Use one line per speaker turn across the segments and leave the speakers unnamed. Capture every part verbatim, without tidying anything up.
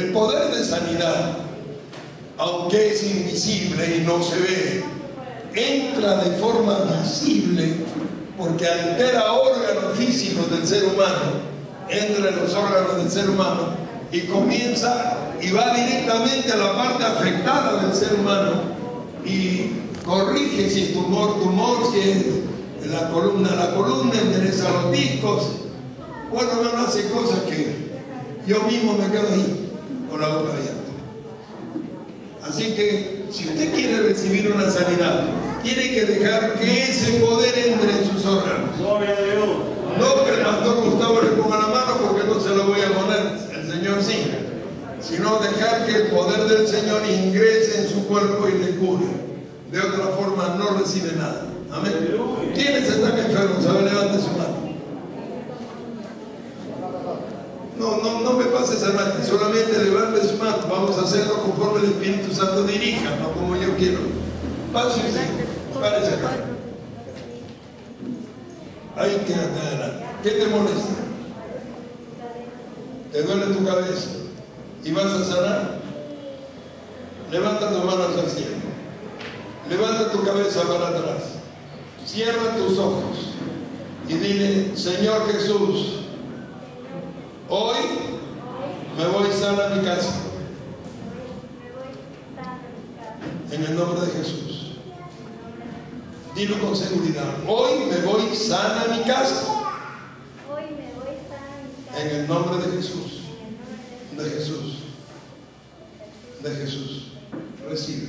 El poder de sanidad, aunque es invisible y no se ve, entra de forma visible porque altera órganos físicos del ser humano, entra en los órganos del ser humano y comienza y va directamente a la parte afectada del ser humano y corrige si es tumor, tumor, si es la columna, la columna, endereza los discos. Bueno, no hace cosas que yo mismo me quedo ahí con la boca abierta. Así que si usted quiere recibir una sanidad, tiene que dejar que ese poder entre en sus órganos. No que el pastor Gustavo le ponga la mano, porque no se lo voy a poner, el Señor sí, sino dejar que el poder del Señor ingrese en su cuerpo y le cure. De otra forma no recibe nada. Amén. ¿Quiénes están enfermos? A ver, levante su mano. No, no, no me pases a nadie, solamente levante su mano. Vamos a hacerlo conforme el Espíritu Santo dirija, no como yo quiero. Pase usted, párese acá. Ahí quédate adelante. ¿Qué te molesta? ¿Te duele tu cabeza? ¿Y vas a sanar? Levanta tus manos al cielo. Levanta tu cabeza para atrás. Cierra tus ojos y dile: Señor Jesús, hoy me voy sana a mi casa. En el nombre de Jesús. Dilo con seguridad: hoy me voy sana a mi casa.
Hoy me voy sana a mi casa.
En el nombre de Jesús. De Jesús. De Jesús. Recibe.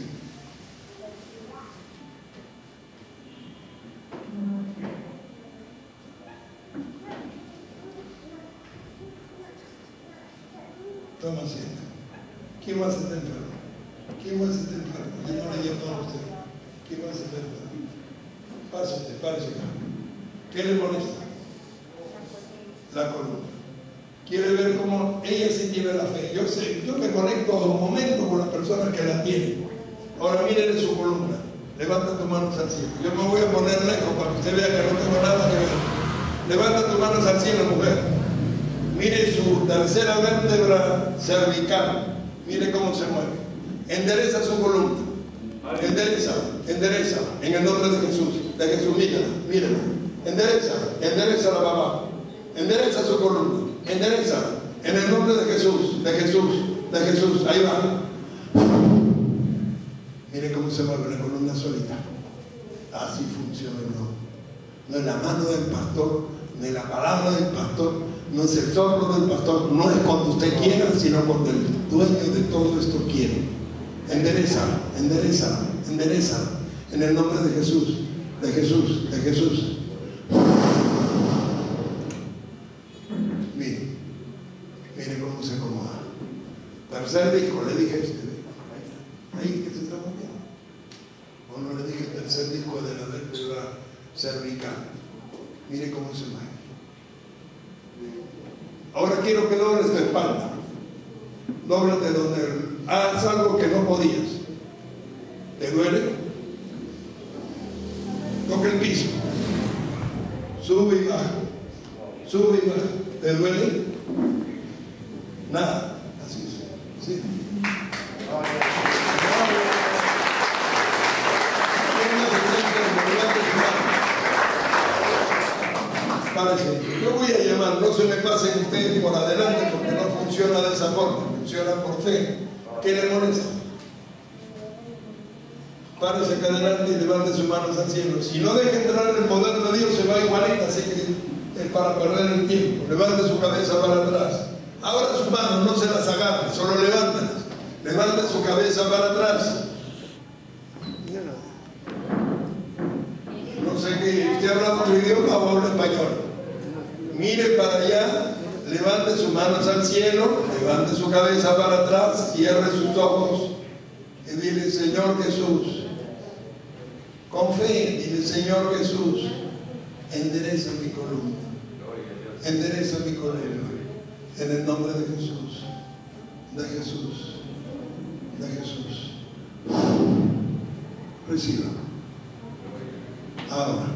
Toma asiento. ¿Quién más está enfermo? ¿Quién más está enfermo? Yo no le llamo a usted. ¿Quién más está enfermo? Pásate, párese acá. ¿Qué le molesta? La columna. Quiere ver cómo ella sí tiene la fe. Yo sé, yo me conecto a un momento con las personas que la tienen. Ahora mírenle su columna. Levanta tus manos al cielo. Yo me voy a poner lejos para que usted vea que no tengo nada que ver. Levanta tus manos al cielo, mujer. Mire su tercera vértebra cervical. Mire cómo se mueve. Endereza su columna. Endereza, endereza. En el nombre de Jesús. De Jesús, mírala, mírala. Endereza, endereza la mamá. Endereza su columna. Endereza. En el nombre de Jesús, de Jesús, de Jesús. Ahí va. Mire cómo se mueve la columna solita. Así funciona el no. No es la mano del pastor, no es la palabra del pastor, no es el soplo del pastor, no es cuando usted quiera, sino cuando el dueño de todo esto quiere. Endereza, endereza, endereza. En el nombre de Jesús, de Jesús, de Jesús. Mire, mire cómo se acomoda. Tercer disco, le dije a usted. Ahí que se está moviendo. O no le dije tercer disco de la vértebra cervical. Mire cómo se mueve. Ahora quiero que dobles tu espalda. Dóblate donde haz algo que no podías. ¿Te duele? Toca el piso. Sube y baja. Sube y baja. ¿Te duele? Nada. Así es. ¿Sí? Yo voy a llamar, no se me pasen ustedes por adelante porque no funciona de esa forma, funciona por fe. ¿Qué le molesta? Párese acá adelante y levante sus manos al cielo. Si no deja entrar el poder de Dios, se va igualita, así que es para perder el tiempo. Levante su cabeza para atrás. Abra sus manos, no se las agarre, solo levántalas. Levante su cabeza para atrás. No sé qué, ¿usted habla otro idioma o habla español? Mire para allá, levante sus manos al cielo, levante su cabeza para atrás, cierre sus ojos y dile: Señor Jesús, con fe, dile: Señor Jesús, endereza mi columna, endereza mi columna, en el nombre de Jesús, de Jesús, de Jesús. Reciba. Ahora.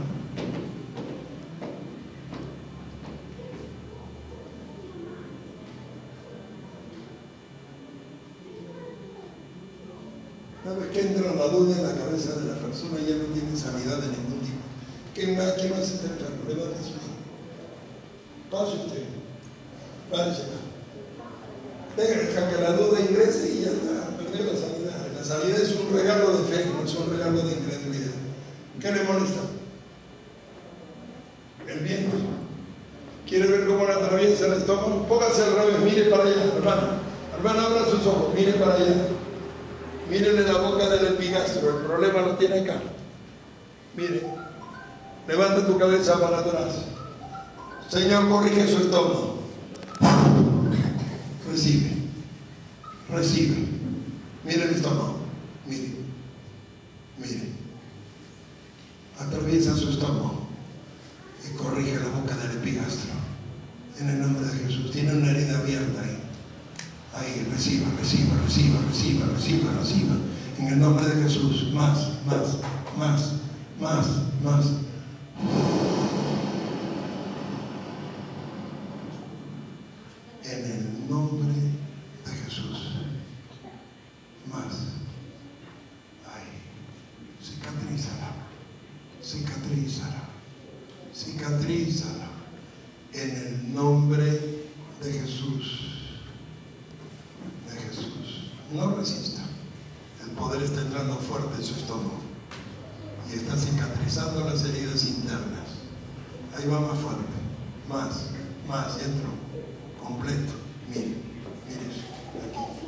Una vez que entra la duda en la cabeza de la persona, ya no tiene sanidad de ningún tipo. ¿Quién más, quién más está enfermo? Levante su mano. Pase usted. Pase acá. Deja que la duda ingrese y ya está. Perdió la sanidad. La sanidad es un regalo de fe, no es un regalo de incredulidad. ¿Qué le molesta? El viento. ¿Quiere ver cómo le atraviesa el estómago? Póngase al revés, mire para allá, hermano. Hermano, abra sus ojos, mire para allá. Mírenle la boca del epigastro, el problema lo tiene acá. Mire, levanta tu cabeza para atrás. Señor, corrige su estómago. Recibe, recibe. Mire el estómago, mire, mire. Atraviesa su estómago y corrige la boca del epigastro. En el nombre de Jesús. Tiene una herida abierta ahí. Ahí, reciba, reciba, reciba, reciba, reciba, reciba. En el nombre de Jesús. Más, más, más, más, más. En el nombre de Jesús. Más. Ahí. Cicatrízala. Cicatrízala. Cicatrízala. En el nombre de Jesús. No resista. El poder está entrando fuerte en su estómago y está cicatrizando las heridas internas. Ahí va más fuerte. Más, más, y entró. Completo. Mire, mire eso. Aquí.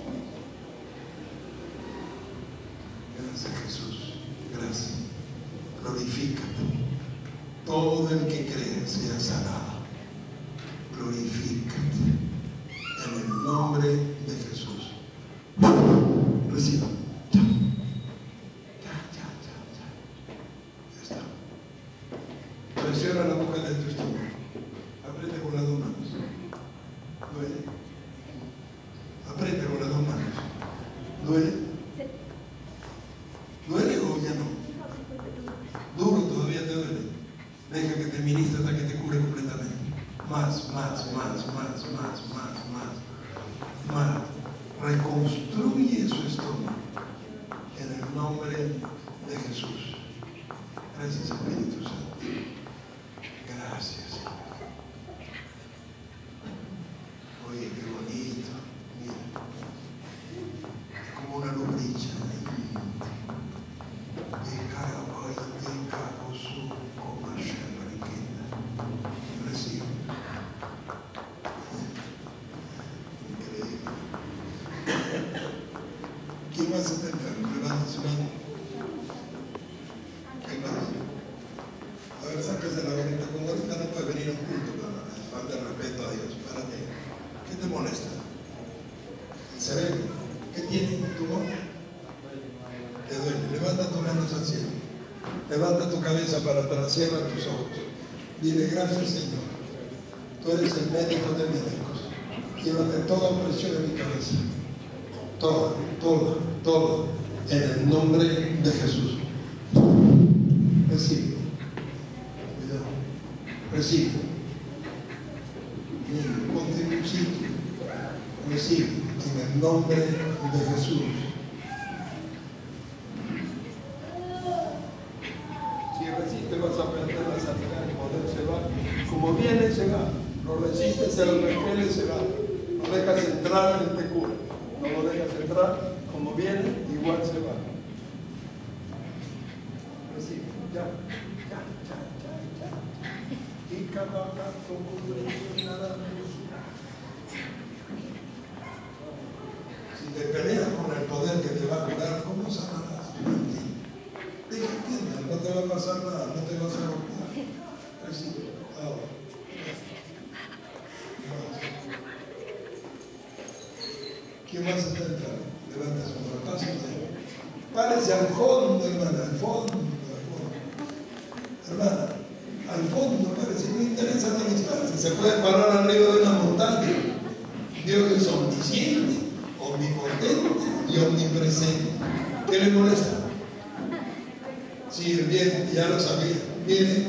Gracias, Jesús. Gracias. Glorifícate. Todo el que cree sea sanado. Glorifícate. En el nombre de Jesús. Reciba. Ya. Ya, ya, ya, ya. Ya está. Presiona la boca de tu estómago. Aprieta con las dos manos. Duele. Aprieta con las dos manos. ¿Duele? ¿Duele o ya no? Duro, todavía te duele. Deja que te ministre hasta que te cure completamente. Más, más, más, más, más, más, más. Más. Reconstruye su estómago en el nombre de Jesús. Gracias, Espíritu Santo. Gracias. Oye, qué bonito. Mira, es como una lumbrilla. Recibe. ¿Quién más está enfermo? Levanta su mano. ¿Quién más? A ver, sáquese la gorrita. Con gorrita no puede venir a un culto, pero falta de respeto a Dios. Párate. ¿Qué te molesta? El cerebro. ¿Qué tiene? ¿Tumor? Te duele. Levanta tus manos al cielo. Levanta tu cabeza para atrás. Cierra tus ojos. Dile, gracias, Señor. Tú eres el médico de médicos. Llévate toda opresión en mi cabeza. Toda, toda, toda, en el nombre de Jesús. Recibe. Cuidado. Recibe. Ponte en un sitio. Recibe. En el nombre de Jesús. Si resiste vas a perder la sanidad, el poder se va. Como viene se va. Lo resiste, se lo repele, se va. No dejas entrar, él te cura. No lo dejas entrar, como viene, igual se va. Recibe, ya, ya, ya, ya, ya. Y cada gato cubre nada. Si te peleas con el poder que te va a curar, ¿cómo sanarás? Deja, entiende, no te va a pasar nada, no te vas a golpear. Recibe, ahora. ¿Quién más está entrando? Levanta su mano. Pásate. Párese al fondo, hermana, al fondo, al fondo. Hermana, al fondo, párese. No interesa la distancia. Se puede parar arriba de una montaña. Dios es omnisciente, omnipotente y omnipresente. ¿Qué le molesta? Sí, bien, ya lo sabía. Viene.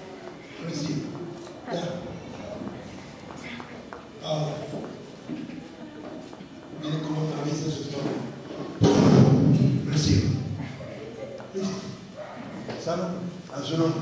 Recibe. Ya. Ahora. su nombre.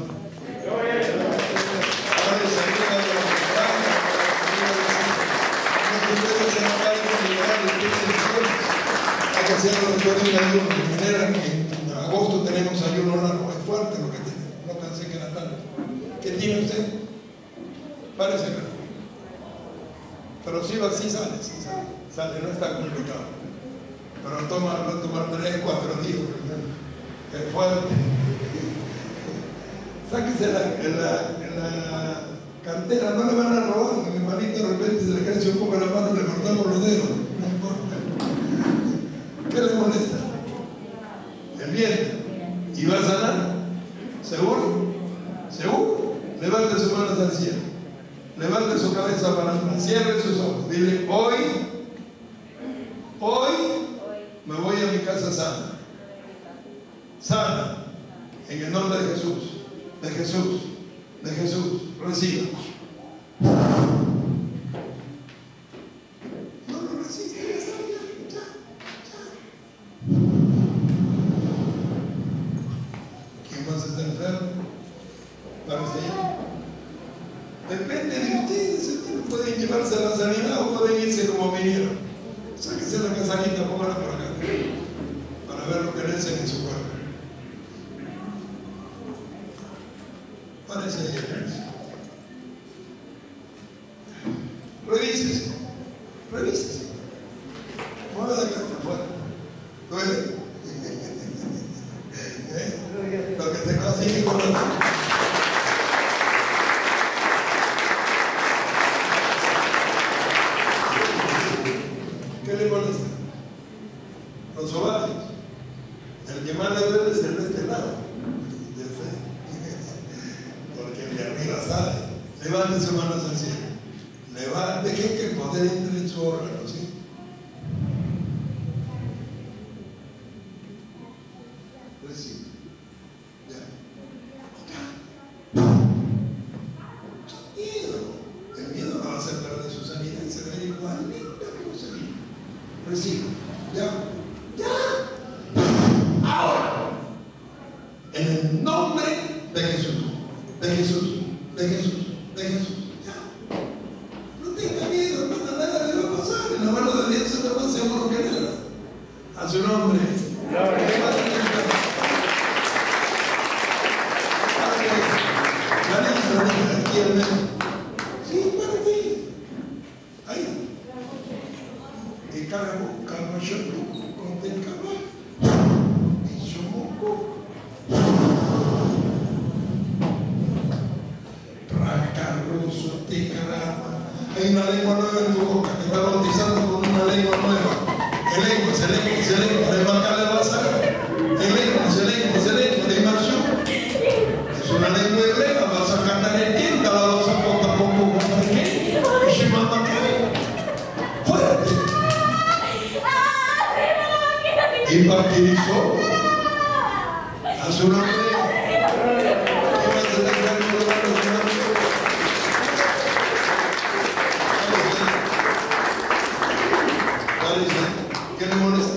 Padre, saluda a los hermanos, no te puedes enojar con llegar a tus sesiones. Hay que hacerlo después de un ayuno, de manera que en agosto tenemos ayuno largo, es fuerte lo que tiene, no pensé que era largo. ¿Qué tiene usted? Parece que no. Pero sí, sí sale, sí sale, sale, no está complicado. Pero toma, va a tomar tres, cuatro días, es fuerte. Sáquese la, la, la cartera, no le van a robar, mi hermanito de repente se le crece un poco la mano y le cortamos los dedos, no importa. ¿Qué le molesta? El viento. ¿Y va a sanar? ¿Seguro? ¿Seguro? Levante sus manos al cielo. Levante su cabeza para atrás. Cierre sus ojos. Dile, hoy, hoy me voy a mi casa sana. Sana. En el nombre de Jesús. De Jesús. De Jesús. Reciba. No lo resiste. Ya está bien. Ya. Ya. ¿Quién más está enfermo? Parece ya. Depende de ustedes, pueden llevarse a la sanidad o pueden irse como vinieron. Sáquense la casaquita, pónganla por acá, para ver lo que necesitan en su cuerpo. Parece ahí. Revísese, revísese. Mueva la cara afuera. ¿Duele? ¿Eh? Lo que tengo así que con la... ¿Qué le molesta? Los ovarios. El que más le duele es el de este lado. Porque el de arriba sale. Levante sus manos al cielo. Levante, deje que el poder entre en su órgano, ¿sí? Recibe. Ya. Miedo. El miedo no va a hacer perder su sanidad y se ve igual. Recibe. Ya. Ya. Ahora. En el nombre de Jesús. De Jesús. De Jesús. De Jesús. Ya. No tenga miedo, hermano. Nada le va a pasar. En la mano de Dios se está más seguro que nada. A su nombre. Aquí al menos. Sí, para ti. Ahí. Y cargo, cargo yo, con el caballo. Y yo moco. Racaroso, te caramba. Hay una lengua nueva en tu boca. Te está bautizando con una lengua nueva. El lengua, se lengua, se lengua. De marca le va a sacar. El lengua, se lengua, se lengua. De inmersión. Es una lengua hebrea. Vas a cantar en tienda. La vas a contar con poco. ¿Para qué? Y se manda acá. Fuerte. Y martirizó a su nombre. ¿Qué le molesta?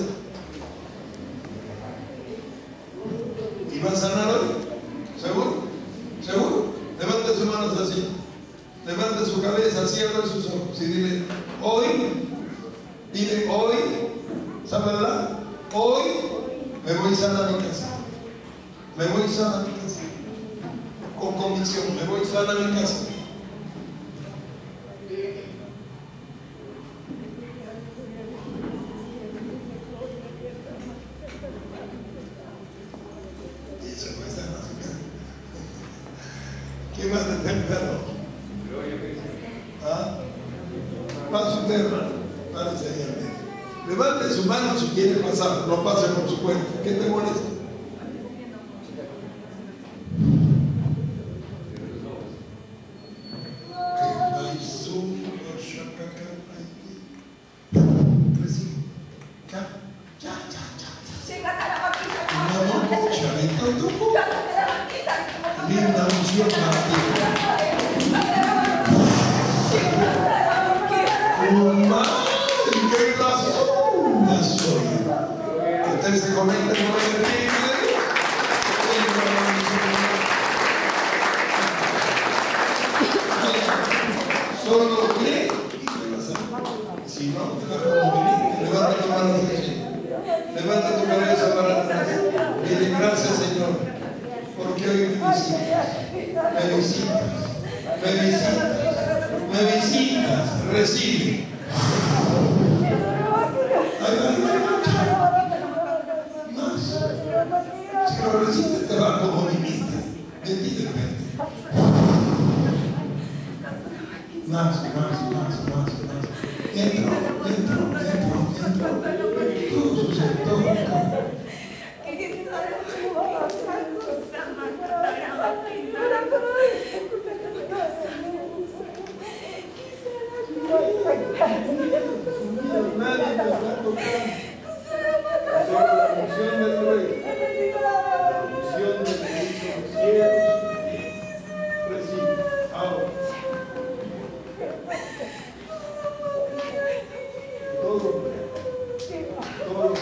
¿Y va a sanar hoy? ¿Seguro? ¿Seguro? Levante sus manos así. Levante su cabeza, cierre sus ojos y dile, hoy, dile, hoy, ¿sabe verdad? Hoy me voy sana a mi casa. Me voy sana a mi casa. Con convicción, me voy sana a mi casa. Y se fue sana a su casa. ¿Quién más está enfermo? ¿Ah? Pase usted, hermano. Párese ahí al medio. Levante su mano si quiere pasar, no pase por su cuenta. ¿Qué te molesta? Linda unción para ti. ¡Qué razón! Usted se conecta con el Solo cree y te vas a. Si no, te vas a morir. Levanta tu mano derecha. Levanta tu cabeza para atrás. Dile gracias, Señor, porque hoy me visitas. Me visitas. Me visitas. Me visitas. Recibe. Ay, ay, ay. Más. Si no recibes, te va como viniste. Bendícete. Más, más, más, más, más. Dentro, dentro, dentro, dentro. Todo sucede, todo. Nadie te está tocando. Solo la unción del Rey. La unción del que hizo los cielos. Recibe. Ahora. Todo. Todo.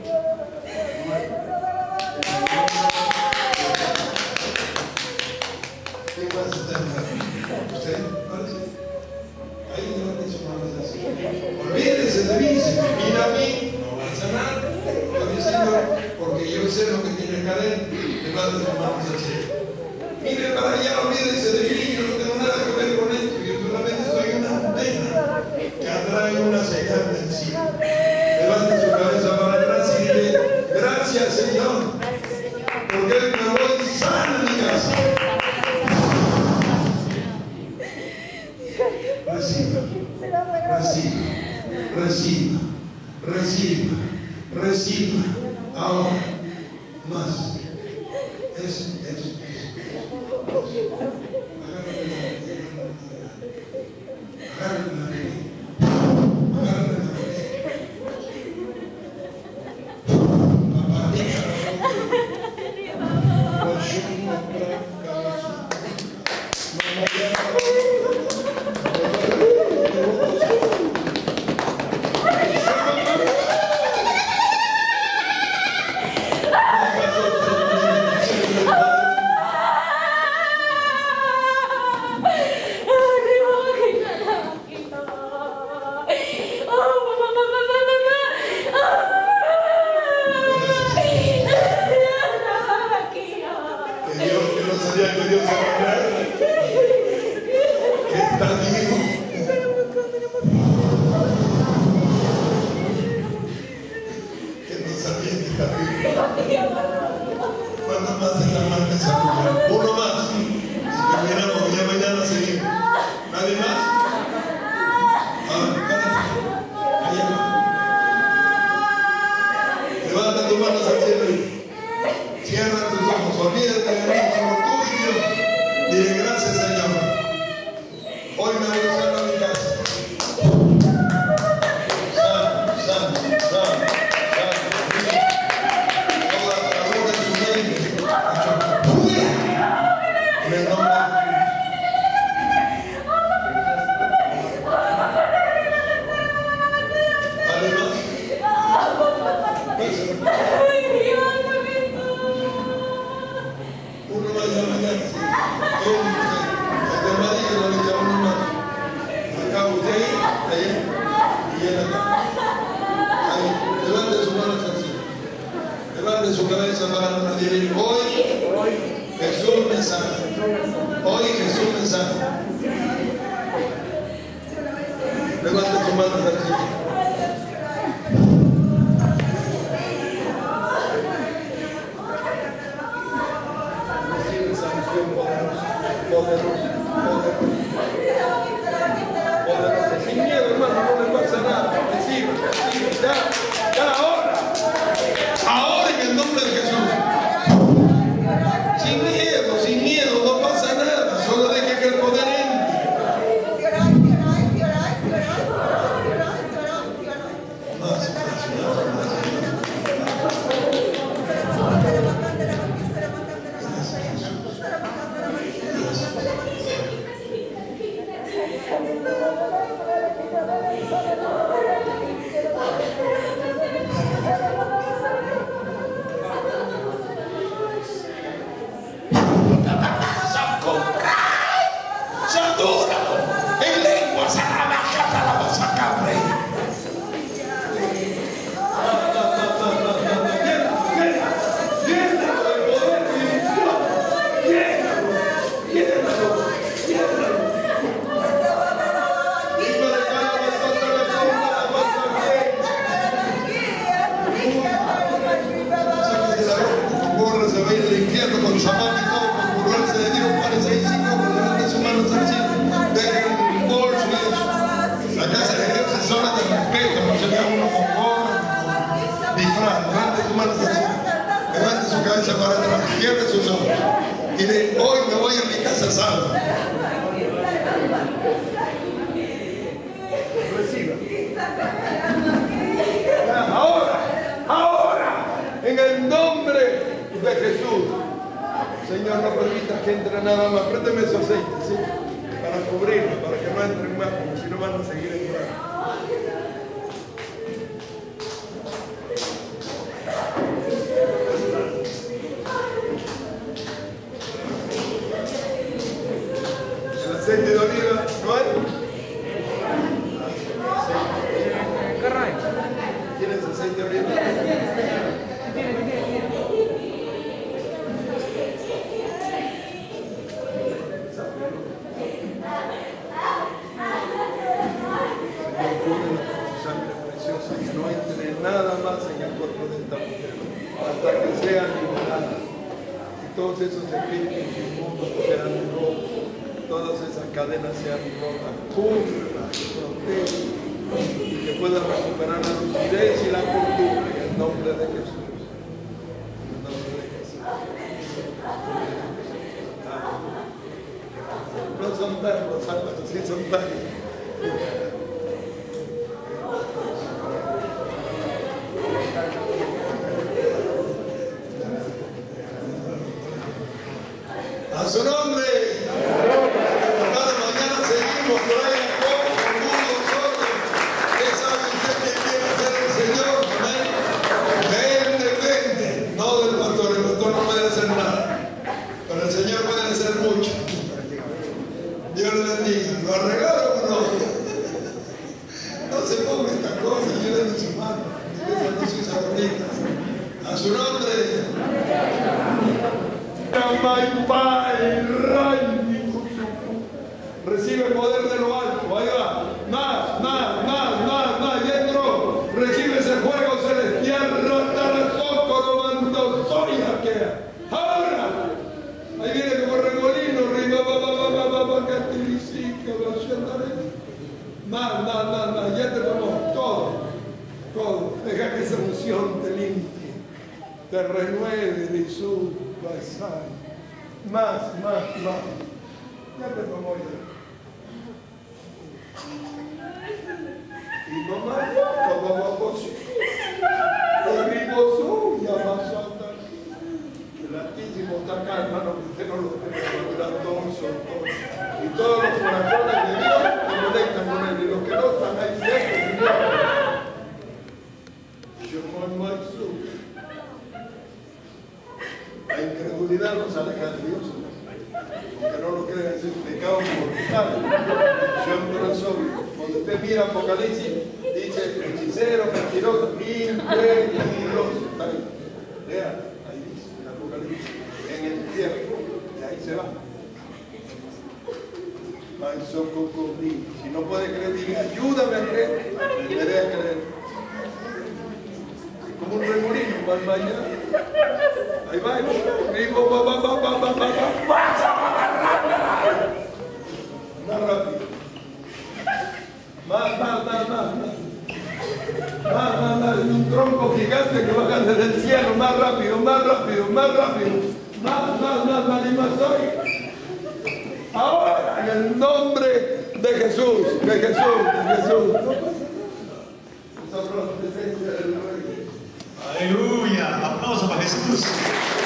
¿Quién más está enfermo? ¿Usted? ¿Parece? Ahí levante su mano así. Olvídese de mí, si me mira a mí, no va a sanar. Yo mi Señor, porque yo sé lo que tiene que hacer. Levante sus manos así. Mire para allá, olvídese de mí, yo no tengo nada que ver con esto. Yo solamente soy una antena que atrae una señal del cielo. Levante su cabeza para atrás y dile, gracias, Señor, porque hoy me voy sano a mi casa. Reciba, reciba, reciba, reciba, reciba. Ahora, más. Eso, eso, eso. Agárrame la mano. Agárrame la mano. Papá, déjalo. respeto, no se vea uno con gorro, con disfraz. Levante su mano hacia arriba. Levante su cabeza para atrás, cierre sus ojos. Y de hoy me voy a mi casa salvo. Reciba. Ahora, ahora, en el nombre de Jesús. Señor, no permitas que entre nada más. Présteme ese aceite, ¿sí? Para cubrirlo, para que no entren más, porque si no van a seguir entrando. El aceite de oliva, ¿no hay? ¿Tienes aceite de oliva? Nada más en el cuerpo de esta mujer hasta que sea liberada y todos esos espíritus inmundos sean rotos, todas esas cadenas sean rotas, cúbrela, protege y que pueda recuperar la lucidez y la cordura en el nombre de Jesús. En el nombre de Jesús. No son perros, ángeles, sí son perros. A su nombre. Cada mañana seguimos por ahí con mundo solo. ¿Qué sabe usted que quiere hacer el Señor? Amén. De Él depende, no del pastor. El pastor no puede hacer nada, pero el Señor puede hacer mucho. Dios le bendiga. ¿Lo arreglaron o no? No se ponga esta cosa, ayúdenme en su mano. No sus abuelitas. A su nombre. Recibe el poder de lo alto. Ahí va. Más, más, más, más, más. Y entró. Recibe ese fuego celestial. Ahora. Ahí viene como remolino. Más, más, más, más. Ya te tomó todo. Todo. Deja que esa unción te limpie. Te renueve de su pasaje. Más, más, más. Ya te tomó ya. Y mamá, como vamos, el ribozo ya pasó a estar. El Altísimo está acá, hermano, que usted no lo tiene que lograr todos son todos. Y todos los corazones de Dios se conectan con él. Y los que no están ahí cerca, Señor. Yo con Jesús. La incredulidad nos aleja de Dios. Aunque no lo crean, es un pecado mortal. Cuando usted mira Apocalipsis, dice hechicero, mentiroso, incrédulos. Lea, ahí dice en Apocalipsis, en el infierno, y ahí se va. Si no puede creer, diga, ayúdame a creer, aprenderé a creer. Es como un remolino, va mañana. Ahí va, ahí va, va, va, va, va, va, va, más rápido. Más, más, más, más, más. Más, más, más. Un tronco gigante que baja desde el cielo. Más rápido, más rápido, más rápido. Más, más, más, más y más hoy. Ahora, en el nombre de Jesús, de Jesús, de Jesús.
Aleluya. Aplauso para Jesús.